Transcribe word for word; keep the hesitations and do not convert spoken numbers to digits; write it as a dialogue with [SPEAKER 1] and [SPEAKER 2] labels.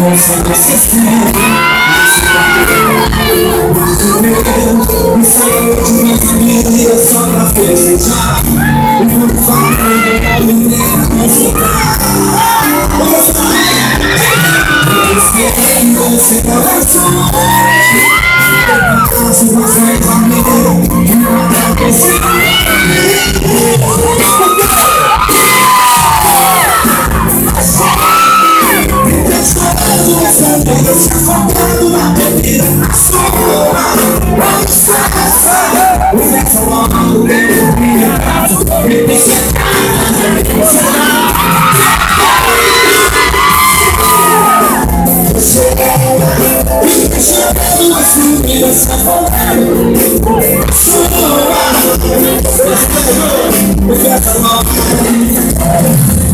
[SPEAKER 1] Sem você ser me saiu de minha vida só pra festejar. E quando falo, eu me lembro de você. Você não vai só se você é comigo, não acontece. Essa vida se afogando na bebida. Vamos passar o verso longo que eu vi. Me deixa você me deixa assim, me deixa afogando. O verso longo